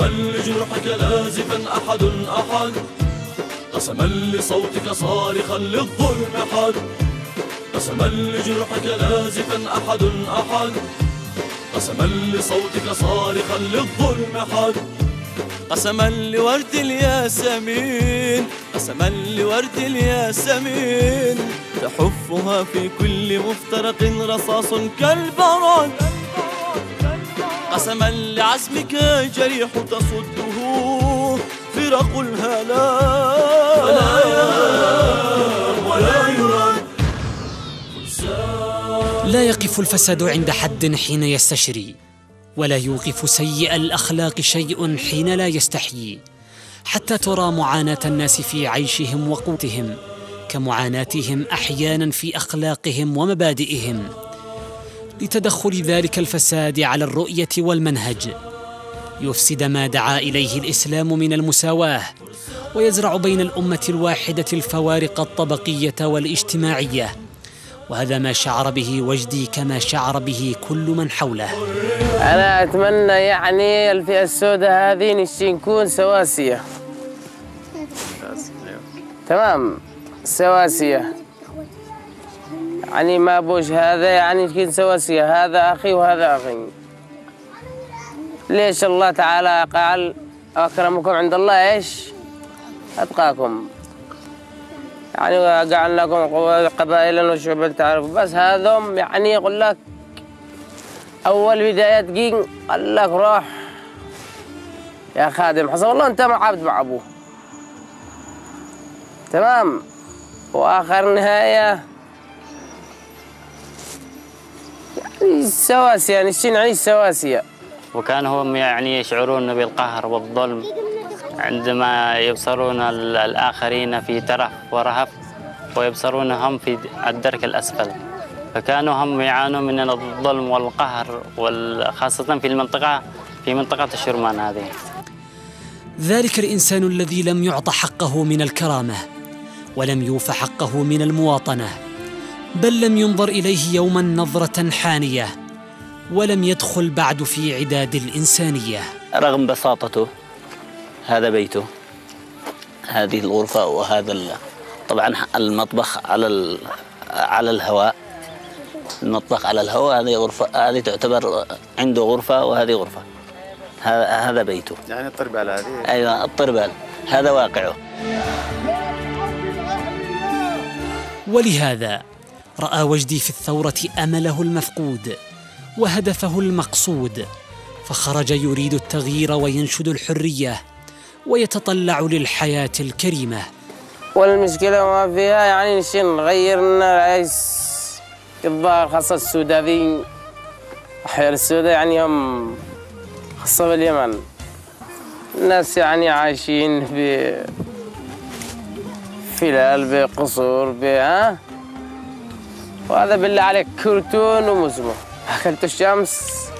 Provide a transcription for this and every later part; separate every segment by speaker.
Speaker 1: قسما لجرحك لازفا أحد أحد، قسما لصوتك صارخا للظلم حد، قسما لجرحك لازفا أحد أحد، قسما لصوتك صارخا للظلم حد،
Speaker 2: قسما لورد الياسمين، قسما لورد الياسمين، تحفها في كل مفترق رصاص كالبرد، قسما لعزمك جريح تصده فرق الهلاك
Speaker 1: فلا يهاب ولا يرد.
Speaker 3: لا يقف الفساد عند حد حين يستشري، ولا يوقف سيء الأخلاق شيء حين لا يستحيي، حتى ترى معاناة الناس في عيشهم وقوتهم كمعاناتهم أحيانا في أخلاقهم ومبادئهم، لتدخل ذلك الفساد على الرؤية والمنهج يفسد ما دعا إليه الإسلام من المساواة، ويزرع بين الأمة الواحدة الفوارق الطبقية والاجتماعية. وهذا ما شعر به وجدي كما شعر به كل من حوله.
Speaker 4: أنا أتمنى يعني الفئة السوداء هذه نكون سواسية، تمام، سواسية، يعني ما بوش هذا يعني نكون سواسية، هذا أخي وهذا أخي. ليش الله تعالى قال أكرمكم عند الله إيش؟ أتقاكم، يعني جعلناكم قبائلا وشعوبا تعرفوا. بس هذم يعني يقول لك أول بداية جين قال لك روح يا خادم حسب الله أنت ما عبد مع أبوه، تمام، وآخر نهاية يعني سواسية، يعني نعيش سواسية.
Speaker 5: وكانوا هم يعني يشعرون بالقهر والظلم عندما يبصرون الآخرين في ترف ورهف ويبصرونهم في الدرك الأسفل، فكانوا هم يعانوا من الظلم والقهر، وخاصة في منطقة الشرمان هذه.
Speaker 3: ذلك الإنسان الذي لم يعط حقه من الكرامة، ولم يوف حقه من المواطنة، بل لم ينظر إليه يوما نظرة حانية، ولم يدخل بعد في عداد الإنسانية.
Speaker 6: رغم بساطته هذا بيته، هذه الغرفة، وهذا طبعا المطبخ على الهواء، المطبخ على الهواء، هذه غرفة، هذه تعتبر عنده غرفة وهذه غرفة، هذا بيته.
Speaker 7: يعني الطربال هذه،
Speaker 6: أيوة الطربال، هذا واقعه.
Speaker 3: ولهذا رأى وجدي في الثورة أمله المفقود وهدفه المقصود، فخرج يريد التغيير وينشد الحرية ويتطلع للحياة الكريمة.
Speaker 4: والمشكلة ما فيها يعني نغير الرئيس الظاهر، خاصة السودانيين، أحياء السوداء يعني هم خاصة باليمن، الناس يعني عايشين بفلال بقصور وهذا بالله عليك كرتون ومزمة. أكلت الشمس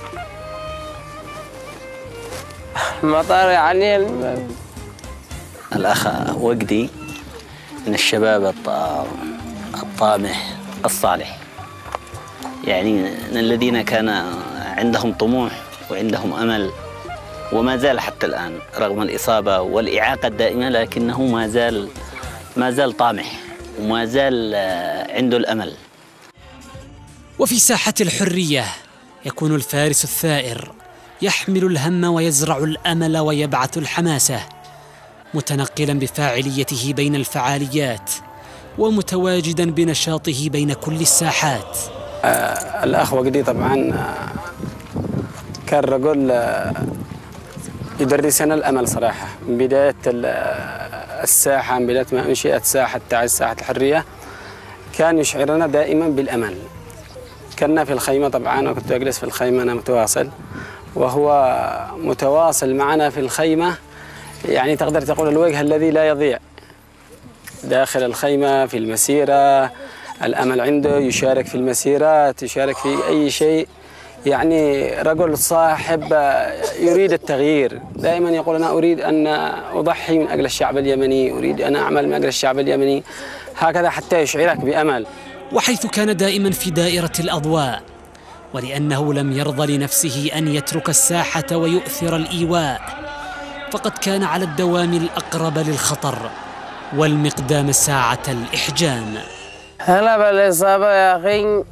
Speaker 4: المطر يعني.
Speaker 6: الأخ وجدي من الشباب الطامح الصالح، يعني من الذين كان عندهم طموح وعندهم أمل، وما زال حتى الآن رغم الإصابة والإعاقة الدائمة، لكنه ما زال طامح وما زال عنده الأمل.
Speaker 3: وفي ساحة الحرية يكون الفارس الثائر، يحمل الهم ويزرع الأمل ويبعث الحماسة، متنقلا بفاعليته بين الفعاليات ومتواجدا بنشاطه بين كل الساحات.
Speaker 8: الأخ وجدي طبعا كان رجل يدرسنا الأمل صراحة، من بداية الساحة، من بداية ما أنشئت ساحة الحرية، كان يشعرنا دائما بالأمل. كنا في الخيمة طبعا، أنا كنت أجلس في الخيمة، أنا متواصل وهو متواصل معنا في الخيمة، يعني تقدر تقول الوجه الذي لا يضيع داخل الخيمة في المسيرة. الأمل عنده، يشارك في المسيرات، يشارك في أي شيء، يعني رجل صاحب يريد التغيير. دائما يقول أنا أريد أن أضحي من أجل الشعب اليمني، أريد أن أعمل من أجل الشعب اليمني، هكذا حتى يشعرك بأمل.
Speaker 3: وحيث كان دائما في دائرة الأضواء، ولأنه لم يرضى لنفسه أن يترك الساحة ويؤثر الإيواء، فقد كان على الدوام الأقرب للخطر والمقدام ساعة الإحجام.
Speaker 4: هلا بالإصابة يا أخي،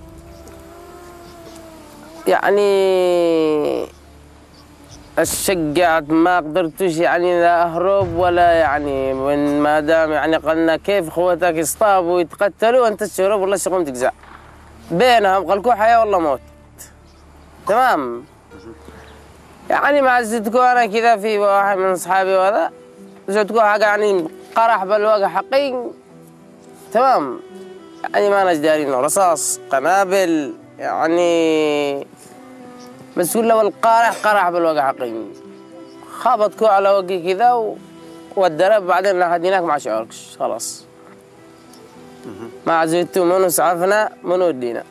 Speaker 4: يعني اشجعت ما قدرتش يعني لا اهرب ولا يعني من ما دام يعني قلنا كيف اخوتك يصطابوا ويتقتلوا وانت تشرب والله شغل تجزع بينهم قالكوا حياه والله موت. تمام. يعني ما زدتكوا انا كذا في واحد من اصحابي وهذا زدتكوا حاجه يعني قرح بالوقع حقي. تمام. يعني ما ناش دارين رصاص قنابل يعني بس كله والقارح بالوقع حقي خابطكوا على وجهي كذا والدرب بعدين لحديناك مع شعوركش خلاص ما عزيتوا منو سعفنا منو ودينا.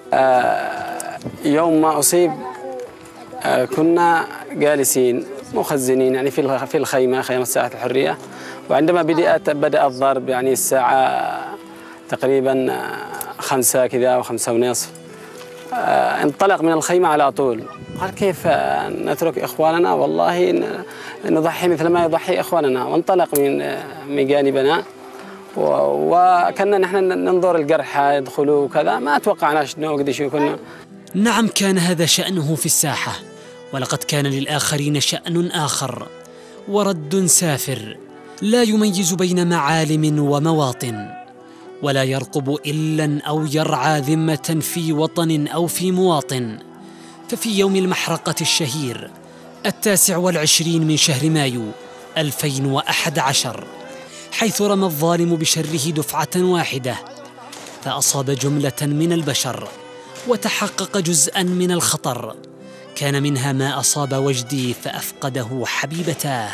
Speaker 8: يوم ما أصيب كنا جالسين مخزنين يعني في الخيمة خيمة ساحة الحرية، وعندما بدأ الضرب يعني الساعة تقريبا 5 كذا أو 5 ونصف انطلق من الخيمة على طول. قال كيف نترك إخواننا والله نضحي مثل ما يضحي إخواننا، وانطلق من جانبنا وكنا نحن ننظر الجرحى يدخلوا وكذا ما توقعنا شنو قديش يكون.
Speaker 3: نعم كان هذا شأنه في الساحة، ولقد كان للآخرين شأن آخر ورد سافر لا يميز بين معالم ومواطن، ولا يرقب إلا أو يرعى ذمة في وطن أو في مواطن. ففي يوم المحرقة الشهير 29 من شهر مايو 2011 حيث رمى الظالم بشره دفعة واحدة فأصاب جملة من البشر وتحقق جزءا من الخطر، كان منها ما أصاب وجدي فأفقده حبيبتاه.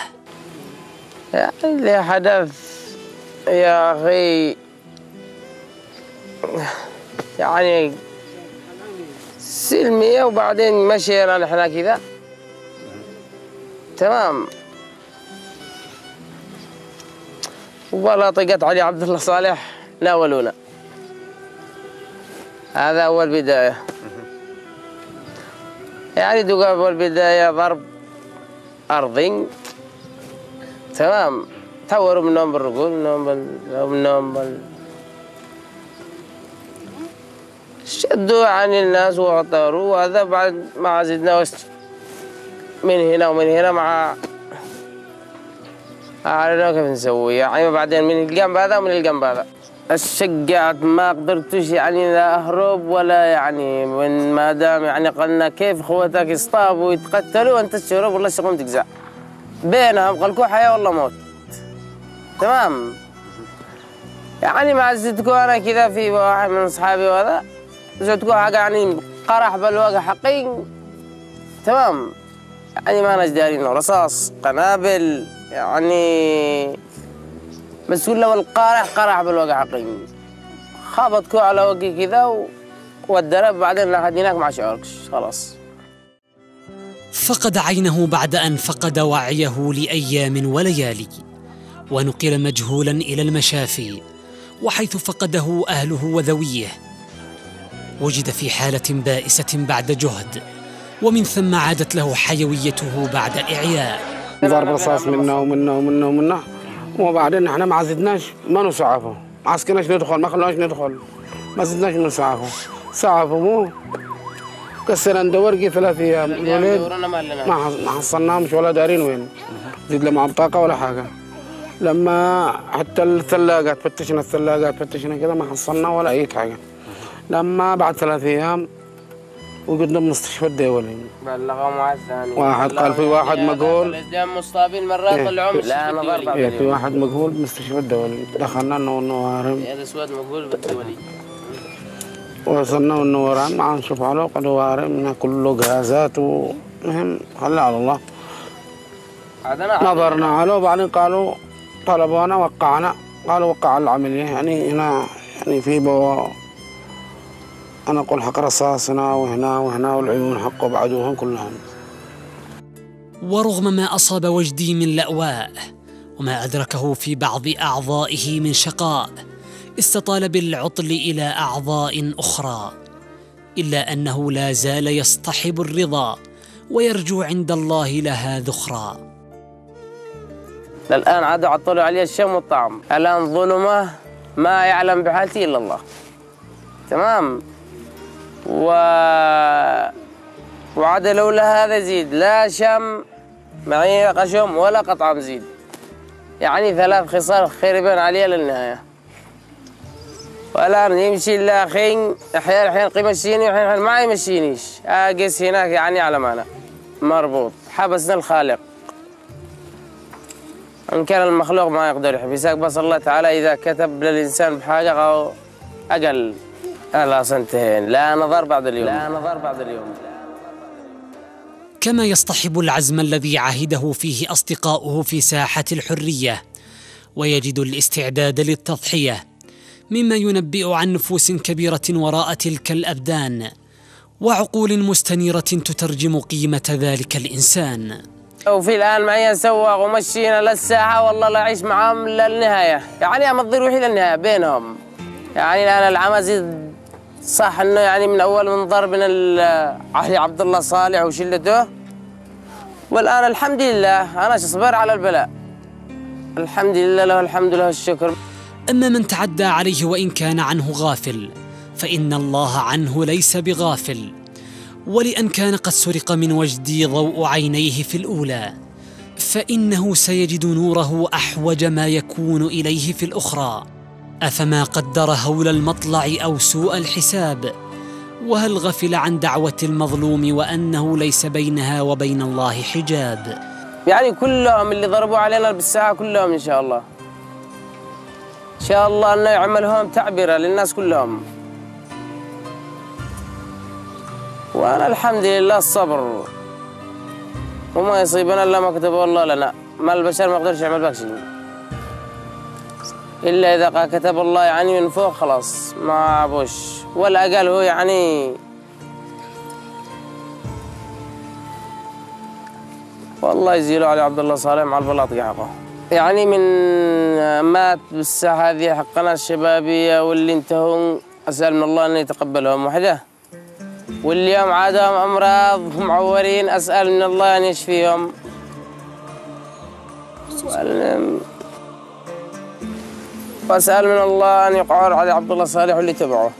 Speaker 4: اللي حدث يا أخي يعني سلمية وبعدين مشينا نحن كذا. تمام. والله طقت علي عبد الله صالح ناولونا. هذا أول بداية. يعني دوقا أول بداية ضرب أرضي. تمام. توروا منهم بالرجول منهم شدوا عن الناس وطاروا، وهذا بعد ما زدنا من هنا ومن هنا مع عارفين كيف نسوي يعني بعدين من الجنب هذا ومن الجنب هذا. اشجعت ما قدرتش يعني لا اهرب ولا يعني من ما دام يعني قلنا كيف اخوتك يصطابوا ويتقتلوا وانت تشرب والله شغل تجزع بينهم قالكوا حياه والله موت. تمام. يعني ما زدتكوا انا كذا في واحد من اصحابي وهذا زدتكوا حاجه يعني قرح بالوقع حقي. تمام. يعني ما ناش دارين رصاص قنابل يعني بس كله والقارح بالوقع حقي خابطكوا على وجهي كذا والدرب بعدين لحديناك مع شعوركش خلاص.
Speaker 3: فقد عينه بعد أن فقد وعيه لأيام وليالي، ونقل مجهولا إلى المشافي، وحيث فقده أهله وذويه وجد في حالة بائسة بعد جهد، ومن ثم عادت له حيويته بعد إعياء.
Speaker 7: ضرب رصاص منا وبعدين احنا ما زدناش ما نسعفه، ما عسكناش ندخل ما خلوناش ندخل، ما زدناش نسعفه، سعفوا مو كسرنا ندور 3 أيام الوليد ما حصلناهمش ولا دارين وين زيد له مع بطاقة ولا حاجة. لما حتى الثلاجات فتشنا كذا ما حصلنا ولا أي حاجة. لما بعد 3 أيام وقدنا بمستشفى الدولي
Speaker 4: بلغوا مع الثاني
Speaker 7: واحد قال في واحد مقهول
Speaker 4: مصابين مرات طلعوا
Speaker 7: لا انا ضرب في واحد مقهول بمستشفى الدولي. دخلنا النوارم
Speaker 4: هذا اسود مقهول بالدولي
Speaker 7: وصلنا النوارم ما نشوف على قد وارم كله غازات ومهم خلى على الله. نظرنا عليه وبعدين قالوا طلبونا وقعنا قالوا وقع العملية يعني هنا يعني في أنا أقول حق رصاصنا وهنا والعيون حقه بعدوهم كلهم.
Speaker 3: ورغم ما أصاب وجدي من لأواء وما أدركه في بعض أعضائه من شقاء استطال بالعطل إلى أعضاء أخرى، إلا أنه لا زال يصطحب الرضا ويرجو عند الله لها ذخرا.
Speaker 4: للآن عادوا عطلوا علي الشم والطعم. الآن ظلمة ما يعلم بحالتي إلا الله. تمام. وعاد لولا هذا زيد لا شم معي قشم ولا قطعة مزيد. يعني 3 خصال خربان علي للنهاية. والآن يمشي الأخين أحيانا يمشيني وأحيانا ما يمشينيش. أقس هناك يعني على معنى مربوط. حبسنا الخالق. إن كان المخلوق ما يقدر يحبسك، بس الله تعالى إذا كتب للإنسان بحاجة أو أقل خلاص انتهين. لا نظر بعد اليوم. لا نظر بعد اليوم.
Speaker 3: كما يصطحب العزم الذي عهده فيه أصدقاؤه في ساحة الحرية، ويجد الاستعداد للتضحية، مما ينبئ عن نفوس كبيرة وراء تلك الأبدان، وعقول مستنيرة تترجم قيمة ذلك الإنسان.
Speaker 4: وفي الآن معي سواق ومشينا للساحة، والله لا أعيش معهم للنهاية، يعني أمضي روحي للنهاية بينهم. يعني الآن العمازي صح إنه يعني من أول من ضربنا علي عبد الله صالح وشلته، والآن الحمد لله أنا صبر على البلاء. الحمد لله له الحمد له الشكر.
Speaker 3: أما من تعدى عليه وإن كان عنه غافل، فإن الله عنه ليس بغافل. ولأن كان قد سرق من وجدي ضوء عينيه في الأولى، فإنه سيجد نوره أحوج ما يكون إليه في الأخرى. أفما قدر هول المطلع أو سوء الحساب؟ وهل غفل عن دعوة المظلوم وأنه ليس بينها وبين الله حجاب؟
Speaker 4: يعني كلهم اللي ضربوا علينا بالساعة كلهم إن شاء الله، إن شاء الله أنه يعملهم تعبيرة للناس كلهم. وأنا الحمد لله الصبر، وما يصيبنا إلا ما كتبه الله لنا. ما البشر ما يقدرش يعمل بك شيء إلا إذا كتب الله يعني من فوق، خلاص ما عبوش ولا أقل. هو يعني والله يزيله علي عبد الله صالح مع البلاط حقه. يعني من مات بالساحة هذه حقنا الشبابية واللي انتهوا، أسأل من الله أن يتقبلهم وحده. واليوم عادهم أمراض ومعورين، أسأل من الله أن يشفيهم. وأسأل من الله أن يقعر علي عبد الله صالح واللي تبعه،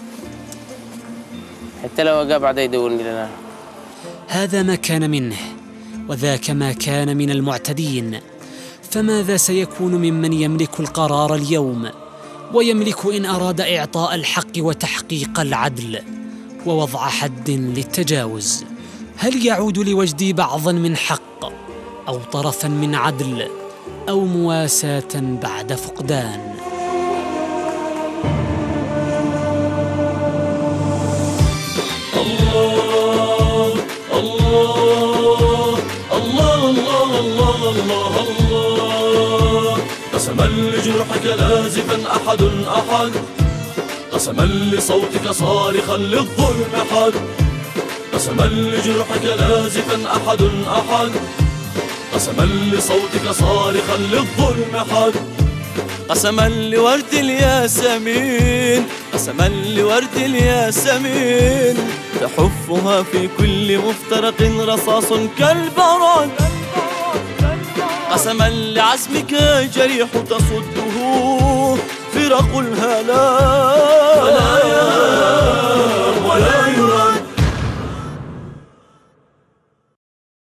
Speaker 4: حتى لو وقع بعد يدورني لنا.
Speaker 3: هذا ما كان منه، وذاك ما كان من المعتدين. فماذا سيكون ممن يملك القرار اليوم، ويملك إن أراد إعطاء الحق وتحقيق العدل ووضع حد للتجاوز؟ هل يعود لوجدي بعضا من حق، أو طرفا من عدل، أو مواساة بعد فقدان؟
Speaker 1: الله الله الله الله الله الله الله. قسما لجرحك لازفا أحد أحد، قسما لصوتك صارخا للظلم حد. قسما لجرحك لازفا أحد أحد، قسما لصوتك صارخا للظلم حد.
Speaker 2: قسما لورد الياسمين، قسما لورد الياسمين، تحفها في كل مفترق رصاص كالبرد. قسما لعزمك جريح تصده فرق الهلاك.